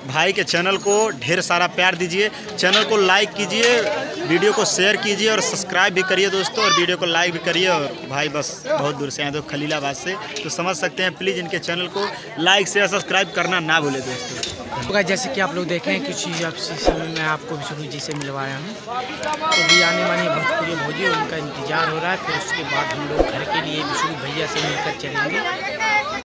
भाई के चैनल को ढेर सारा प्यार दीजिए, चैनल को लाइक कीजिए, वीडियो को शेयर कीजिए और सब्सक्राइब भी करिए दोस्तों, और वीडियो को लाइक भी करिए। और भाई बस बहुत दूर से आए तो खलीलाबाद से, तो समझ सकते हैं। प्लीज़ इनके चैनल को लाइक शेयर सब्सक्राइब करना ना भूले दोस्तों। तो जैसे कि आप लोग देखें कि चीज़ अब समय में आपको विष्णु जी से मिलवाया हूँ, तो भी आने वाली भोजपुरी भोजी उनका इंतज़ार हो रहा है। फिर उसके बाद हम लोग घर के लिए विष्णु भैया से मिलकर चलेंगे।